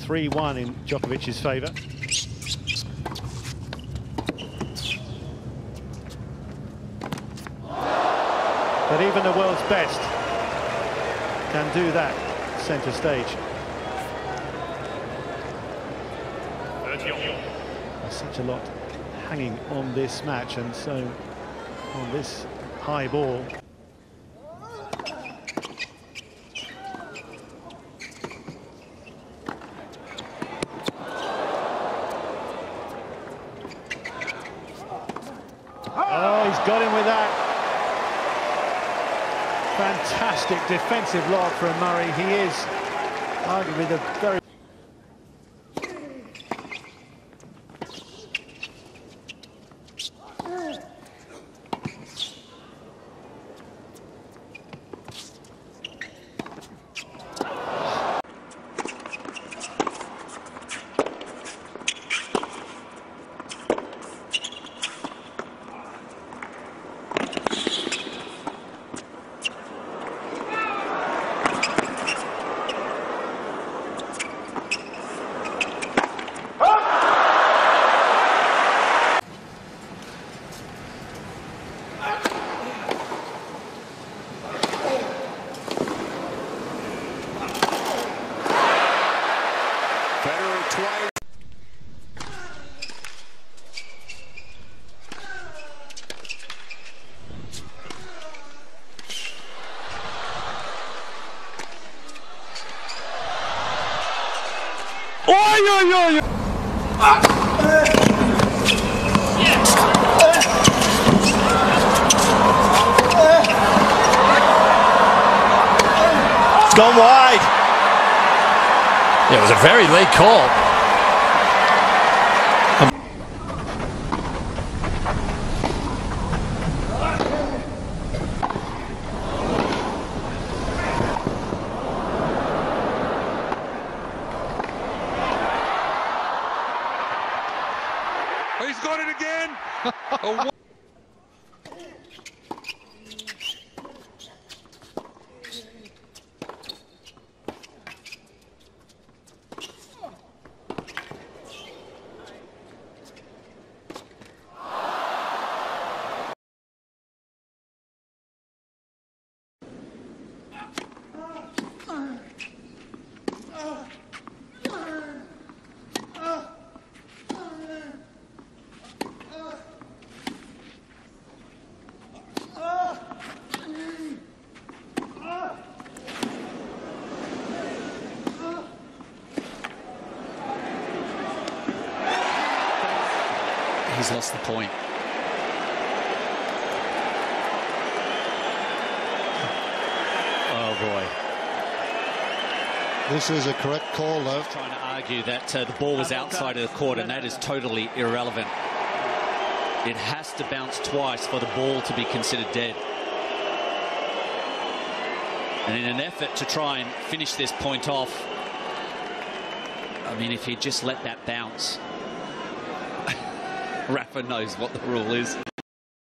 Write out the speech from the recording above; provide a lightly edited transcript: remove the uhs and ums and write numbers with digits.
3-1 in Djokovic's favour. But even the world's best can do that centre stage. There's such a lot hanging on this match, and so on this high ball. Oh, he's got him with that. Fantastic defensive lob from Murray. He is arguably the very... Twice. It's gone wide. Yeah, it was a very late call. He's got it again. Oh, He's lost the point. Oh boy. This is a correct call, though. Trying to argue that the ball was outside of the court, and that is totally irrelevant. It has to bounce twice for the ball to be considered dead. And in an effort to try and finish this point off, I mean, if he just let that bounce, Rafa knows what the rule is.